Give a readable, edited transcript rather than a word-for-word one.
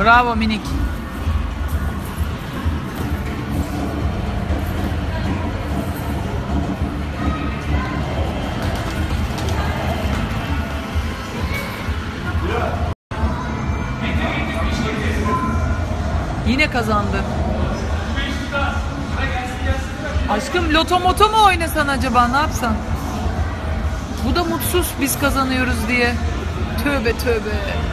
Bravo minik. Yine kazandı. Aşkım loto moto mu oynasan acaba, ne yapsan? Bu da mutsuz biz kazanıyoruz diye. Tövbe tövbe.